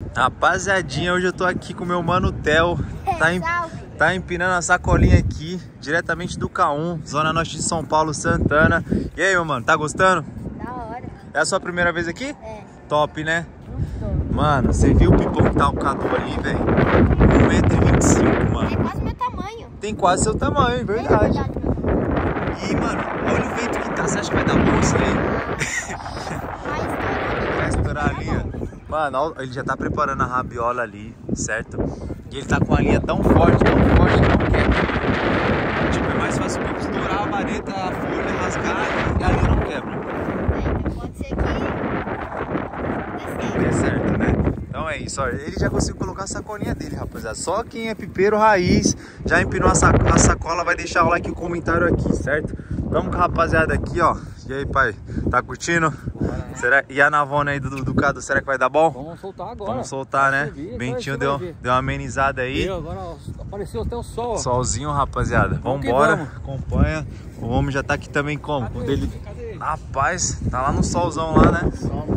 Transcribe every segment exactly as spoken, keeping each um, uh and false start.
Rapaziadinha, hoje eu tô aqui com o meu mano Theo. Tá, em, tá empinando a sacolinha aqui, diretamente do K um, Zona Norte de São Paulo, Santana. E aí, meu mano, tá gostando? Da hora. É a sua primeira vez aqui? É. Top, né? Muito. Mano, você viu o pipão que tá o Cadu ali, velho? um metro e vinte e cinco, mano. Tem quase meu tamanho. Tem quase seu tamanho, verdade. É verdade, meu tamanho. E, mano, olha o vento que tá. Você acha que vai dar bom isso aí? Vai estourar a linha. Mano, ó, ele já tá preparando a rabiola ali, certo? E ele tá com a linha tão forte, tão forte que não quebra. Tipo, é mais fácil pra estourar a vareta, a folha, rasgar e a linha não quebra. É, pode ser que Dê certo, né? Então é isso, ó. Ele já conseguiu colocar a sacolinha dele, rapaziada. Só quem é pipeiro raiz já empinou a, saco, a sacola, vai deixar o like e o comentário aqui, certo? Vamos com a rapaziada aqui, ó. E aí, pai? Tá curtindo? Será... E a navona aí do, do Cadu, será que vai dar bom? Vamos soltar agora. Vamos soltar, né? Vir, Bentinho deu, deu uma amenizada aí. Deu, agora apareceu até o sol. Solzinho, rapaziada. Vamos Vambora. vamos. Acompanha. O homem já tá aqui também como? Cadê O dele... Cadê? Rapaz, tá lá no solzão lá, né?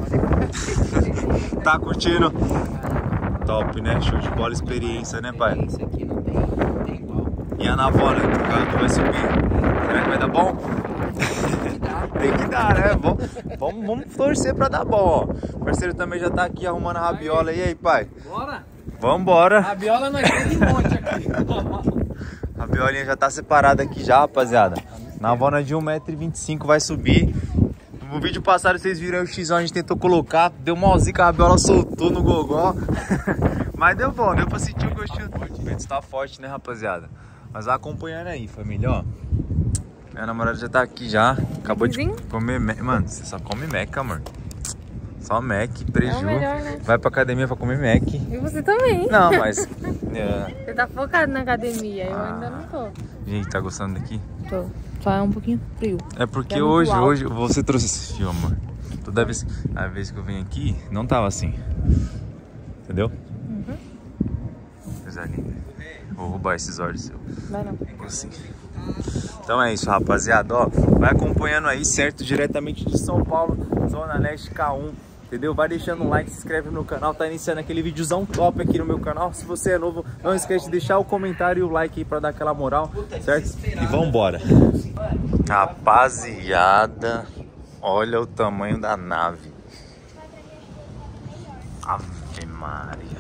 Tá curtindo? Top, né? Show de bola, experiência, né, pai? Esse aqui não tem, não tem igual. E a navona, que o Cadu vai subir. Será que vai dar bom? Tem que dar, né? Vamos, vamos, vamos torcer pra dar bom, ó. O parceiro também já tá aqui arrumando a rabiola. E aí, pai? Bora? Vambora. A rabiola nós temos um monte aqui. A rabiolinha já tá separada aqui já, rapaziada. Navona de um metro e vinte e cinco vai subir. No vídeo passado vocês viram aí o X um, a gente tentou colocar. Deu uma zica, a rabiola soltou no gogó. Mas deu bom, deu pra sentir o gostinho. O vento tá forte, né, rapaziada? Mas vai acompanhando aí, família, ó. Minha namorada já tá aqui já. Acabou de comer Mac. Mano, você só come Mac, amor. Só Mac, preju. É o melhor, né? Vai pra academia pra comer Mac. E você também. Não, mas... é. Você tá focado na academia, eu ainda não tô. Gente, tá gostando daqui? Tô. Só é um pouquinho frio. É porque É muito hoje, alto. hoje você trouxe esse fio, amor. Toda vez, a vez que eu venho aqui, não tava assim. Entendeu? Uhum. Coisa linda. Vou roubar esses olhos seu. Vai não. Assim. Então é isso, rapaziada, ó, vai acompanhando aí, certo? Diretamente de São Paulo, Zona Leste K um, entendeu? Vai deixando um like, se inscreve no canal, tá iniciando aquele videozão top aqui no meu canal. Se você é novo, não esquece de deixar o comentário e o like aí pra dar aquela moral, certo? E vambora. Rapaziada, olha o tamanho da nave. Ave Maria.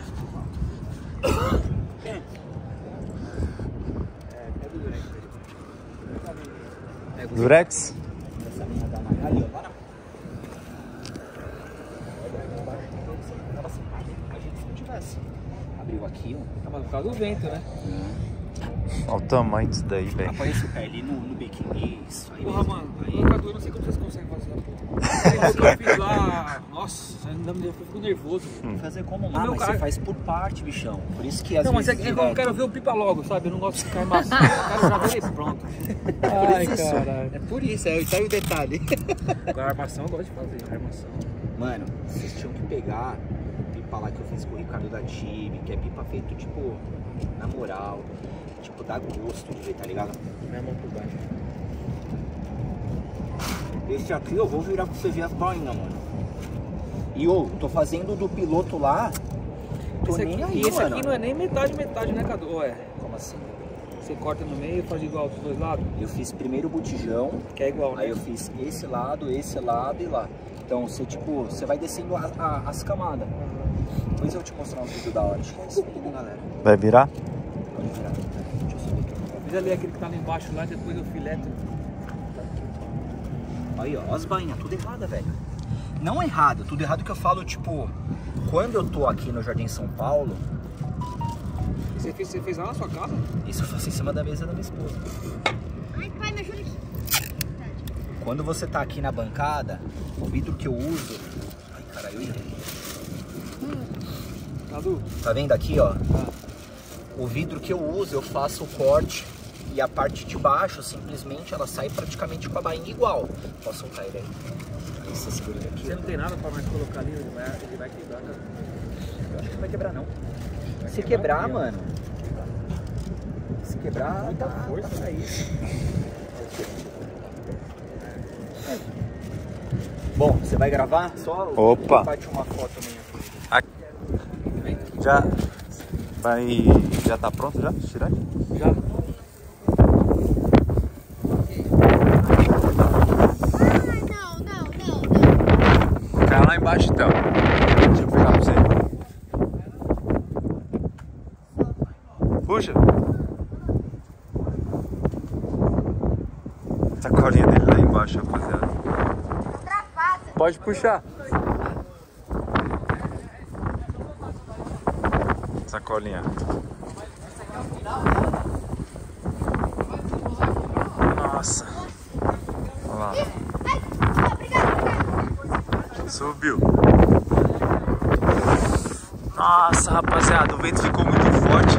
Durex? Essa linha da Maria ali, ó. Imagina se não tivesse. Abriu aqui, ó. Tava por causa do vento, né? Olha o tamanho disso daí, velho. Aparece o pé ali no, no biquíni. Isso aí. Porra, mano, aí eu não sei como vocês conseguem fazer essa porra. Eu fiz lá. Nossa, ainda me eu fico nervoso. Fazer como lá, Meu mas cara- você faz por parte, bichão. Por isso que às Não, mas é, vezes. é que eu quero ver o pipa logo, sabe? Eu não gosto de ficar embaçado. Eu quero já ver ele pronto. Ai, caralho. É por isso, é, tá aí o detalhe. Agora a armação eu gosto de fazer, a armação. Mano, vocês tinham que pegar o pipa lá que eu fiz com o Ricardo da Tibe, que é pipa feito, tipo, na moral. Tipo, dá gosto de ver, tá ligado? Minha mão por baixo. Esse aqui eu vou virar pra você ver as bainhas, mano. E ô, tô fazendo do piloto lá. Tô Esse nem aqui, aí, e esse mano. aqui não é nem metade, metade, né, Cadu? Ou é? Como assim? Você corta no meio e faz igual dos dois lados? Eu fiz primeiro o botijão, Que é igual, né? aí eu fiz esse lado, esse lado e lá. Então você, tipo, você vai descendo a- a- as camadas. Depois eu vou te mostrar um vídeo da hora. Acho que é isso aí, né, galera? Vai virar? Pode virar. Deixa eu subir aqui. Fiz ali aquele que tá lá embaixo lá, depois eu fileto. Aí, ó, as bainhas, tudo errada, velho. Não errado, tudo errado que eu falo, tipo, quando eu tô aqui no Jardim São Paulo, Você fez, você fez lá na sua casa? isso eu faço em cima da mesa da minha esposa. Ai, pai, me ajuda aqui. Quando você tá aqui na bancada, o vidro que eu uso... Ai, caralho, eu errei. Cadu? Tá vendo aqui, ó? O vidro que eu uso, eu faço o corte e a parte de baixo, simplesmente, ela sai praticamente com a bainha igual. Posso soltar ele aí? Aí você segura ele aqui. Você não tem nada pra mais colocar ali, ele vai, ele vai quebrar, Cadu. Eu acho que não vai quebrar, não. Se quebrar, mano... Se quebrar, Muita tá, força. tá pra isso. Bom, você vai gravar? Só Opa. bate uma foto minha. Aqui. Já vai. Já tá pronto já? Tirar? Já. Não, não, não, não. Cai lá embaixo então. Deixa eu pegar pra você. Puxa! Sacolinha dele lá embaixo, rapaziada. Pode puxar. Sacolinha. Nossa. Olha lá. Subiu. Nossa, rapaziada, o vento ficou muito forte.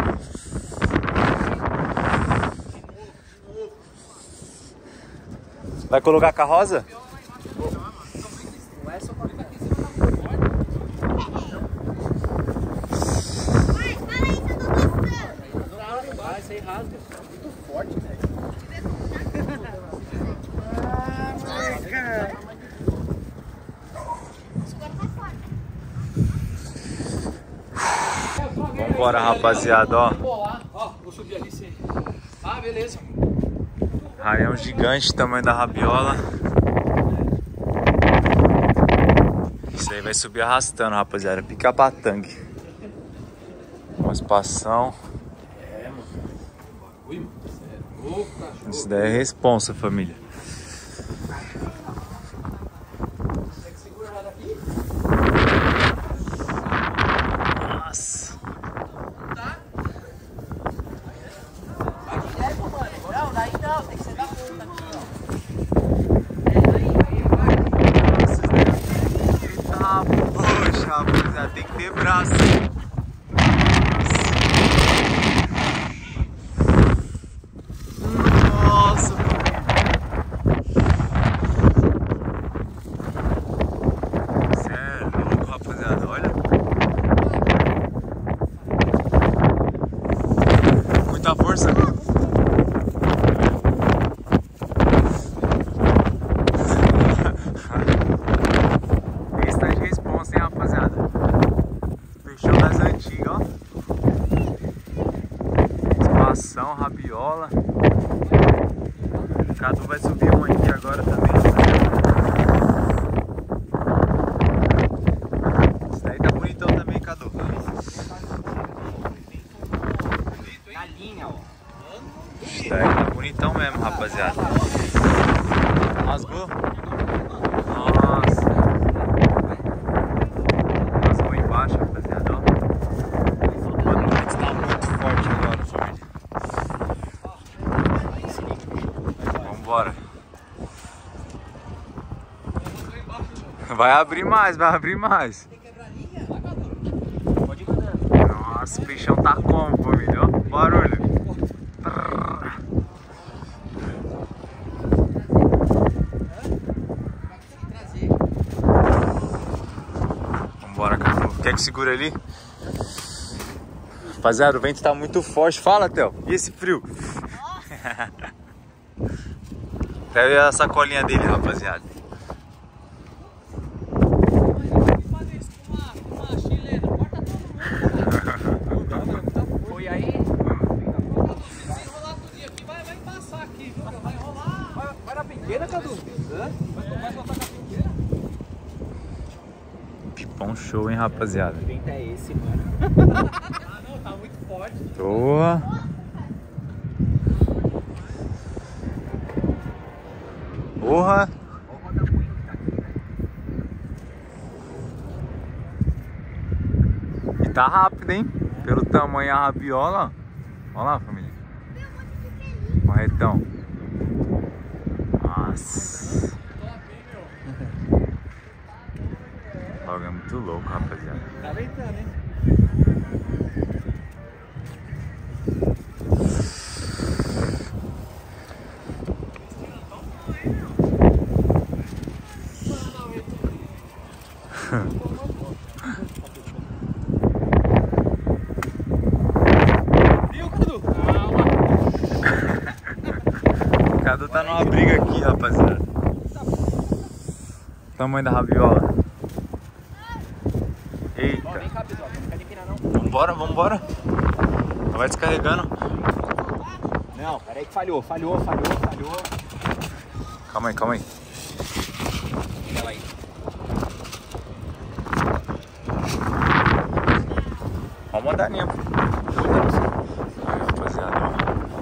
Vai colocar a carroça? Vai, sem rasga. Muito forte, velho. Vambora, rapaziada, ó. Ó, vou subir ali sim. Ah, beleza. Raião gigante, tamanho da rabiola. Isso aí vai subir arrastando, rapaziada. Pica-patangue. Uma espação. É, mano. Ui, mano. Sério. Ô, cachorro. Isso daí é responsa, família. Tem que segurar daqui? Nossa. Tá? Aqui leva, mano. Não, daí não. Tem que ser da ponta aqui, ó. É, daí, aí, vai. Eita, poxa, rapaziada. Tem que ter braço. Nossa, você é louco, rapaziada, olha. Muita força. Esse tá de responsa, hein, rapaziada. Peixão das antigas, ó. Espação, rabiola. O Cadu vai subir um aqui agora também. Esse daí tá bonitão também, Cadu. Na linha, ó. Esse daí tá bonitão mesmo, rapaziada. Rasgou? Nossa. Rasgou embaixo, rapaziada, ó. Mano, o vento tá muito forte agora, família. Vambora. Vai abrir mais, vai abrir mais. Pode ir mandando. Nossa, o peixão tá como, família? Ó, barulho. Vambora, Cadu. Quer que segura ali? Rapaziada, o vento tá muito forte. Fala, Theo. E esse frio? Pega a sacolinha dele, rapaziada. Foi aí? Vai passar aqui, viu? Vai rolar. Vai, vai na pequena, Cadu. Hã? Vai soltar na pequena. Pipão show, hein, rapaziada. Que vento é esse, mano? Ah, não, tá muito forte. Boa. Porra. E tá rápido, hein? Pelo tamanho a rabiola. Olha lá, família. Marretão. Nossa. O bagulho é muito louco, rapaziada. Tá ventando, hein? Viu, Cadu? Calma. O Cadu tá numa briga aqui, rapaziada. Tamanho da rabiola. Eita. Vem cá, pessoal. Fica de máquina não. Vambora, vambora. Vai descarregando. Não, peraí que falhou, falhou, falhou, falhou. Calma aí, calma aí. Ela aí. Ó uma daninha. Aí, rapaziada, ó.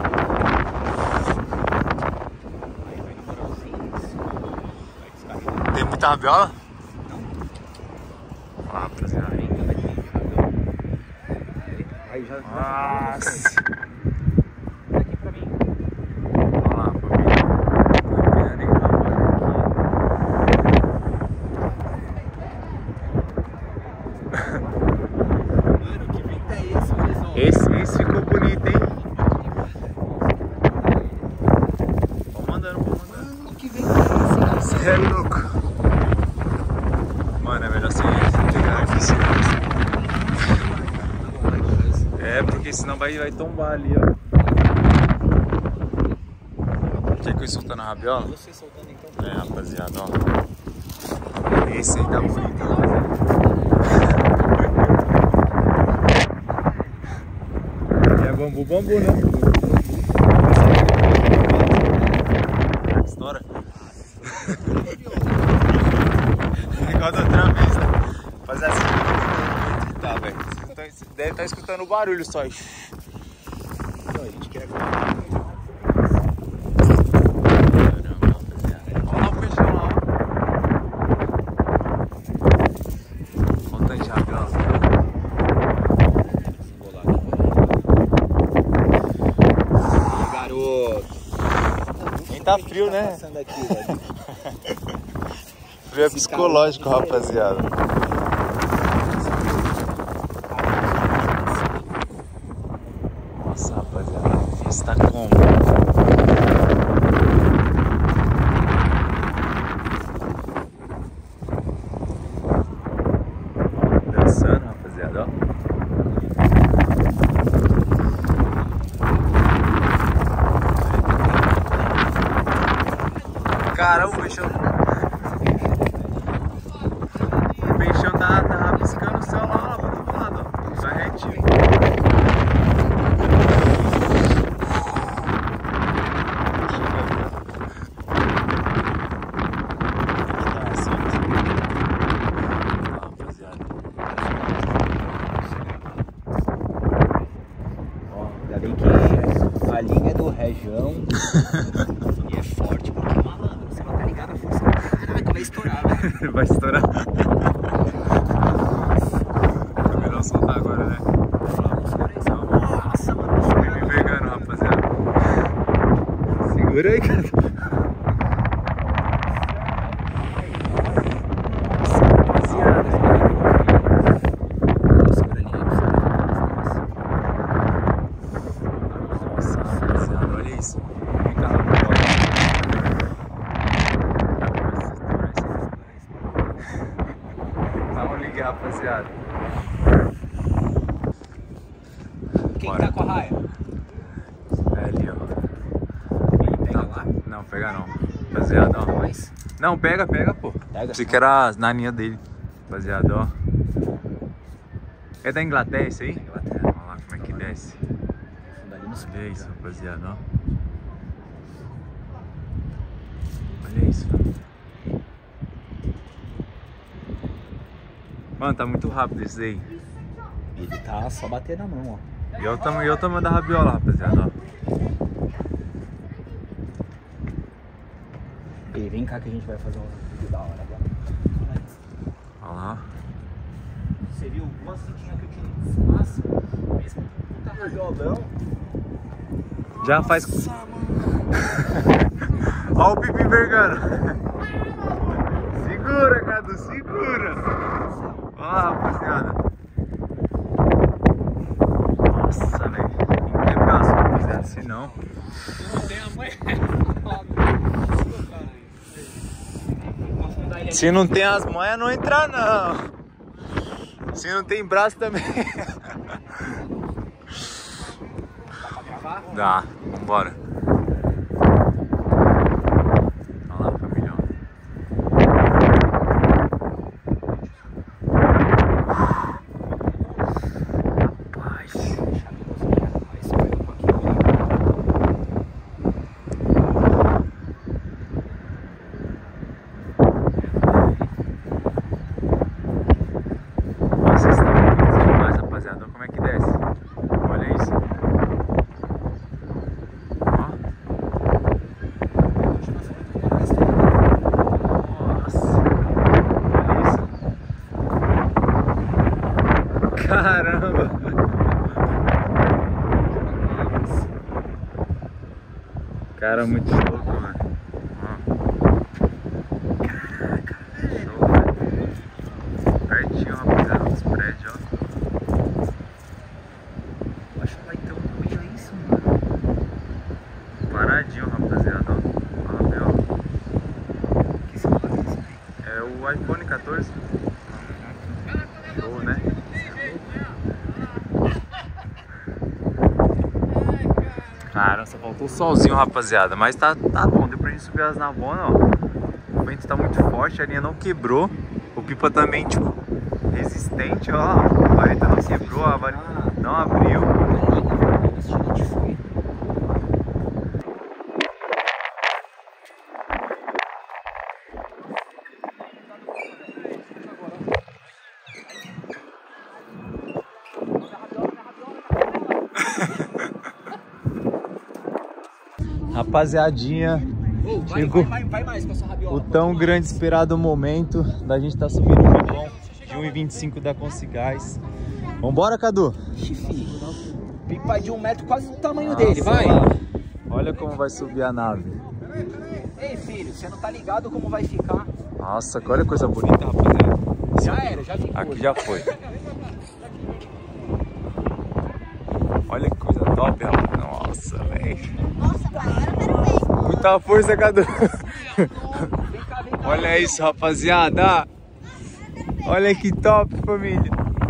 Aí vai na moralzinha. Vai descarregar. Tem muita rabiola? Não. Ó, rapaziada. Aí, vai ter Aí já. Nossa. Aqui pra mim. Olha lá, família. Tô pegando aí uma bola Mano, que vento é esse, pessoal? aqui. Esse, esse ficou bonito, hein? Vamos mandando, vamos mandando. Mano, que vento é esse, cara? Você é louco. Mano, é melhor você pegar aqui, senão... É, porque senão vai, vai tombar ali, ó. Quer que eu soltando a rabiola? Você soltando então. É, rapaziada, ó. Esse aí tá bonito, ó. E é bambu, bambu, né? Estoura. Igual da outra vez, né? Fazer assim. Tá, velho. Deve estar escutando o barulho só. Não, a gente quer. Olha lá o peixão lá, ó. Olha o tanto de rabiola. Ih, garoto. Nem tá frio, né? Passando aqui, velho. Frio é psicológico, rapaziada. Nossa, rapaziada. Esse tá como? Dançando, rapaziada, ó. Caramba, o peixão. O peixão tá, tá rabiscando o céu lá, ó, pro outro lado, ó. Só retinho. Ainda bem que a linha é do Região e é forte, porque malandro, você não tá ligado a força. Caraca, vai estourar, velho. Vai estourar. É melhor soltar agora, né? Nossa, mano, Vem me pegando, rapaziada. Segura aí, cara. Nossa, rapaziada. Nossa, rapaziada, olha isso. Vem cá, rapaziada. Vamos ligar, rapaziada. Quem Bora. tá com a raia? É ali, ó. Ele pega lá. Não, pega não. Rapaziada, ó. Mas Não, pega, pega, pô. Pega. Pensei que era na linha dele. Rapaziada, ó. É da Inglaterra esse aí? Inglaterra. Olha lá como é que desce. ali nos Olha isso, rapaziada, ó. Olha isso. Mano, tá muito rápido esse daí. Ele tá só batendo na mão, ó. E olha o tamanho, olha o tamanho da rabiola, rapaziada, ó. E vem cá que a gente vai fazer um vídeo da hora agora. Olha lá. Você viu duas fitinhas que eu tirei do espaço? Mesmo puta rabiolão. Já faz. Olha o pipi vergando. Segura, Cadu, segura. Olha lá, rapaziada. Nossa, velho. Tem que ter braço, rapaziada. Se não. Se não tem as manhas, não entra, não. Se não tem braço também. Dá, vambora. Olha lá, família. Caramba! Cara, muito louco, mano. Caraca, show, velho. Pertinho, rapaziada, dos prédios, ó. Acho que vai ter um vídeo é isso, mano. Paradinho, rapaziada, ó. Ó, ó. Que celular é esse aí? É o iPhone quatorze. Show, né? Cara, só faltou o solzinho, rapaziada. Mas tá, tá bom, deu pra gente subir as navona, ó. O vento tá muito forte, a linha não quebrou. O pipa também, tipo, resistente, ó. A vareta não quebrou, a vareta não abriu. Rapaziadinha, Oh, vai, chegou vai, vai, vai mais com essa rabiola. o tão grande esperado momento da gente estar tá subindo o pipão de um e vinte e cinco da Consigás. Vambora, Cadu? Chifre. Pipa de um metro, quase do tamanho Nossa, dele, vai. Olha, olha como vai subir a nave. Ei, filho, você não tá ligado como vai ficar? Nossa, olha que coisa bonita, rapaziada. Já era, já ficou. Aqui já foi. Olha que coisa top, rapaz. Nossa, velho. Nossa, pai, agora eu quero ver. Muita força, Cadu. Olha isso, rapaziada. Olha que top, família.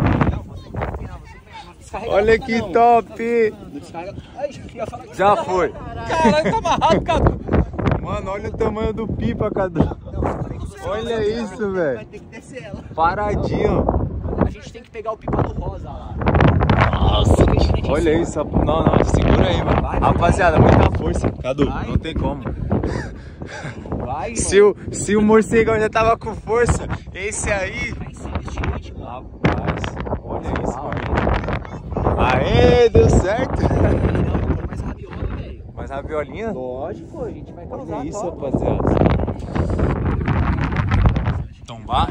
Olha que top. Já foi. Caralho, tá amarrado, Cadu. Mano, olha o tamanho do pipa, Cadu. Olha isso, velho. Vai ter que descer ela. Paradinho. A gente tem que pegar o pipa do rosa lá. Nossa, olha isso. Não, não, segura aí, mano. Rapaziada, muita força. Cadu, não tem como. Vai, Se o, se o morcegão já tava com força, esse aí... Rapaz, olha isso, mano. Aê, deu certo. Mais rabiola, velho. Mais rabiolinha? Lógico, a gente vai causar. Olha isso, top. rapaziada. Tombar?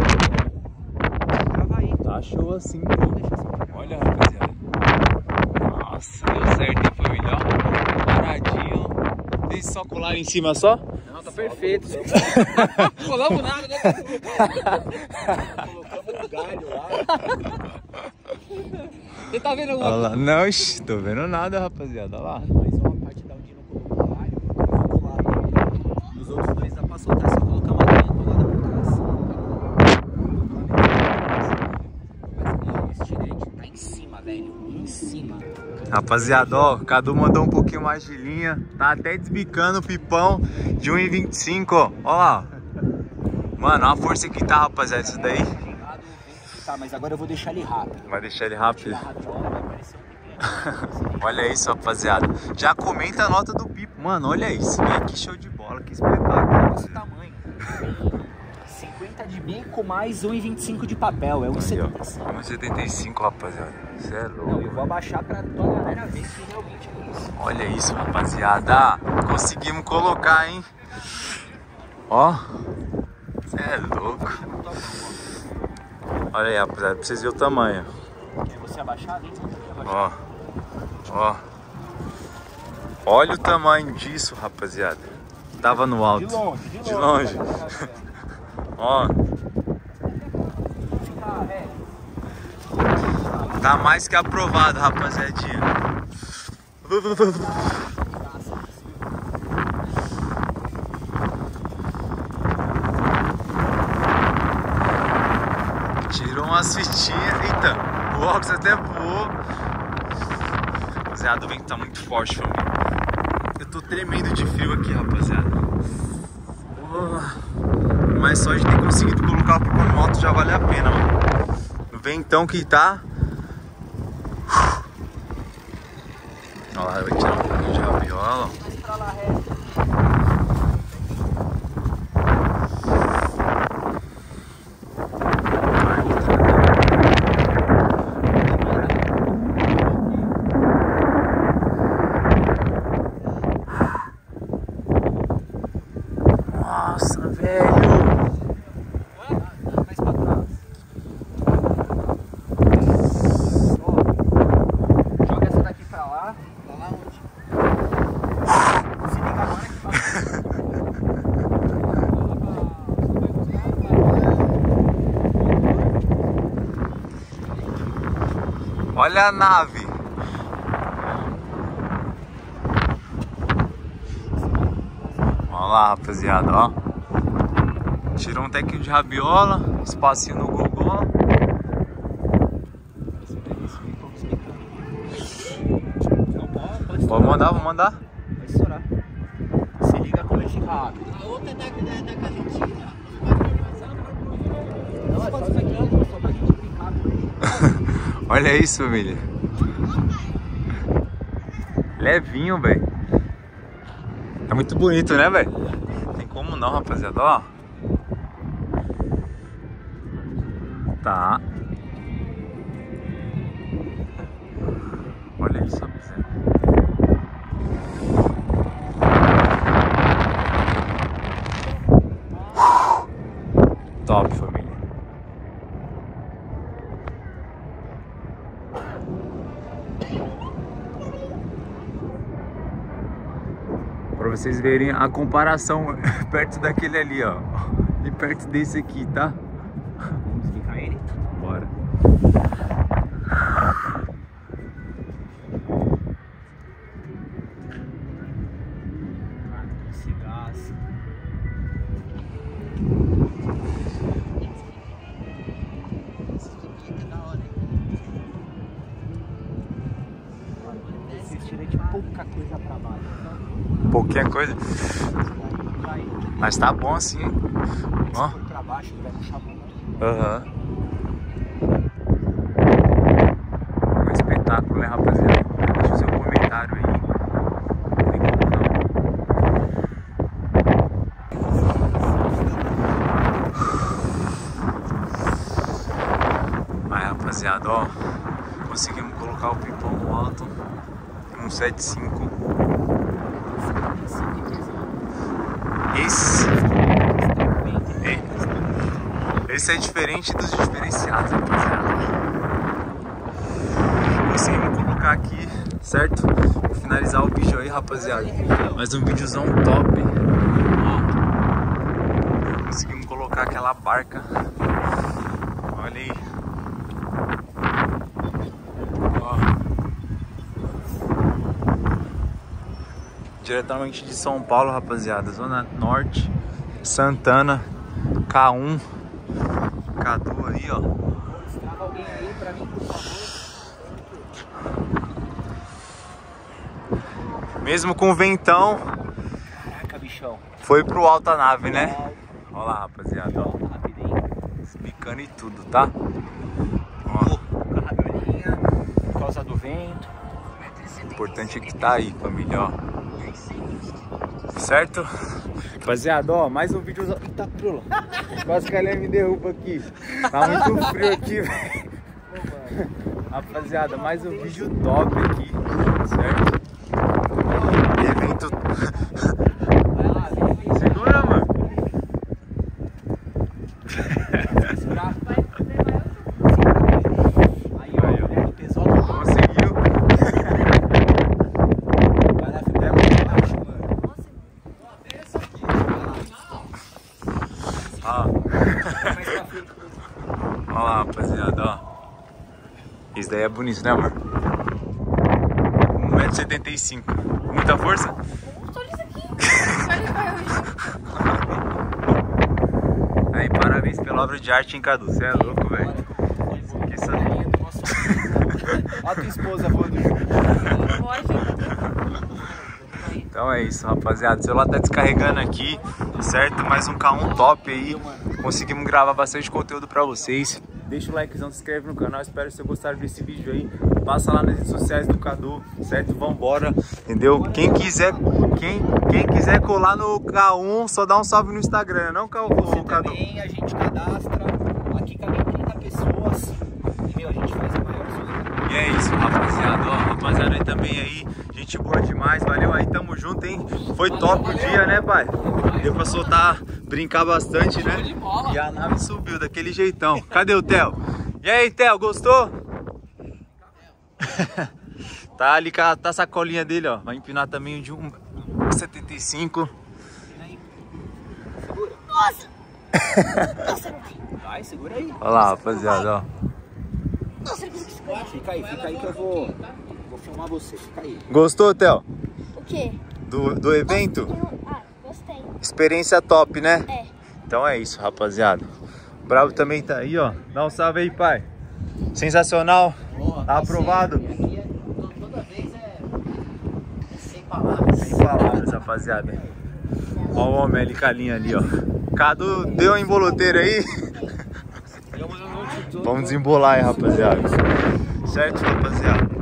Tá show assim, pô. Olha, rapaziada. Nossa, deu certo, hein, família? Ó, paradinho. Tem só colar em cima só? Não, tá perfeito. Colamos nada, né? Colocamos um galho lá. Você tá vendo alguma Olha lá. Não, ixi, tô vendo nada, rapaziada. Olha lá. Mas uma parte da onde não colocou o galho, ficou lá. Nos outros dois dá pra soltar, só colocar uma linha colada por trás. Esse direito tá em cima, velho. Em cima. Rapaziada, ó, o Cadu mandou um pouquinho mais de linha. Tá até desbicando o pipão de um e vinte e cinco, ó. Ó lá. Mano, olha a força que tá, rapaziada, isso daí. Tá, mas agora eu vou deixar ele rápido. Vai deixar ele rápido. A rabiola vai parecer um pequeno. Olha isso, rapaziada. Já comenta a nota do pipo. Mano, olha isso, velho. Que show de bola, que espetáculo. Esse tamanho. cinquenta de bico mais um e vinte e cinco de papel. É um e setenta e cinco. um e setenta e cinco, rapaziada. Você é Não, louco. eu vou abaixar pra tua galera ver que realmente é isso. Olha isso, rapaziada. Conseguimos colocar, hein? Ó. Você é louco. Olha aí, rapaziada, pra vocês verem o tamanho. Se você abaixar, vem aqui abaixar. Ó. Ó. Olha o tamanho disso, rapaziada. Tava no alto. De longe, de De longe. longe. Ó. Ficar reto. Tá mais que aprovado, rapaziadinha. Tirou umas fitinhas. Eita, o óculos até voou. Rapaziada, o vento tá muito forte, família. Eu tô tremendo de frio aqui, rapaziada. Mas só de ter conseguido colocar o pipa no alto já vale a pena, mano. O ventão que tá. Olha lá, vai tirar um pouquinho de rabiola. Mais pra lá, reto. Nossa, velho. Mais pra trás. Olha a nave. Olha lá, rapaziada, ó. Tirou um tequinho de rabiola, espacinho no gogó. Pode mandar, vou mandar. Vai estourar. Se liga como ele fica rápido. A outra é da, da, da calentina. Não, é só brincando, só pra gente brincar. Olha isso, família. Levinho, velho. É muito bonito, né, velho? Tem como não, rapaziada, ó. Tá. Olha isso, rapaziada. Top, família. Pra vocês verem a comparação perto daquele ali, ó. E perto desse aqui, tá? Vamos ficar ele? Bora. Esse gás. Esse tira de pouca coisa pra baixo. Pouquinha coisa. Mas tá bom assim, hein? Ó. Se for pra baixo, ele vai puxar muito. Aham. Um espetáculo, né, rapaziada? Deixa o seu comentário aí. Não tem como não. Aí, rapaziada, ó. Conseguimos colocar o pipão no alto. um sete cinco. Esse, esse é diferente dos diferenciados, rapaziada. Conseguimos colocar aqui, certo? Vou finalizar o vídeo aí, rapaziada. Mais um videozão top. Conseguimos colocar aquela barca. Olha aí. Diretamente de São Paulo, rapaziada, Zona Norte, Santana, K um, Cadu aí, ó. Estrava alguém aí pra mim, por favor. Mesmo com o ventão, Caraca, bichão. foi pro alto a nave, né? Olha lá, rapaziada, ó. Rapidinho. Explicando e tudo, tá? Ó. Com a rabiolinha, por causa do vento. O importante é que tá aí, família, ó. Certo? Rapaziada, ó, mais um vídeo. Eita, pula. Quase que a Léa me derruba aqui. Tá muito frio aqui, velho. Rapaziada, mais um vídeo top aqui, certo? Evento. Vai lá, vem, vem. Segura, mano. Segurar. Aí, ó, Aí, ó. pega o pesado. Conseguiu. Vai lá, filho. Pega o baixo, mano. Ó. Olha lá, rapaziada, ó. Isso daí é bonito, né, amor? um metro e setenta e cinco. Muita força? Olha isso aqui. Olha qual é o bicho. Aí, parabéns pela obra de arte, hein, Cadu? Você é louco, velho. Que sabia. Olha a tua esposa voando junto. Então é isso, rapaziada. O celular tá descarregando aqui, certo? Mais um K um top aí. Conseguimos gravar bastante conteúdo pra vocês. Deixa o likezão, se inscreve no canal. Espero que vocês gostaram desse vídeo aí. Passa lá nas redes sociais do Cadu, certo? Vambora, entendeu? Quem quiser, quem, quem quiser colar no K um, só dá um salve no Instagram, não, Cadu? Você também, a gente cadastra. Aqui cabem trinta pessoas. E, meu, a gente faz a maior zoeira. E é isso, rapaziada. Ó, rapaziada aí também aí. Gente boa demais. Valeu aí, tamo junto, hein? Foi top o dia, né, pai? Deu pra soltar, brincar bastante, né? E a nave subiu daquele jeitão. Cadê o Theo? E aí, Theo, gostou? Tá ali com a, tá a sacolinha dele, ó. Vai empinar também o de um setenta e cinco. Nossa! Nossa, não vai. Vai, segura aí. Olha lá, rapaziada, ó. Nossa, eu consegui escolher. Fica aí, fica aí que eu vou, vou filmar você. Fica aí. Gostou, Theo? O quê? Do, do evento? Ah, gostei. Experiência top, né? É. Então é isso, rapaziada. O Bravo também tá aí, ó. Dá um salve aí, pai. Sensacional. Tá aprovado. Aqui é, toda vez é, é sem palavras. Sem palavras, rapaziada. Ó o homem ali com a linha ali, ó. Cadu deu um emboloteiro aí. Vamos desembolar aí, rapaziada. Certo, rapaziada?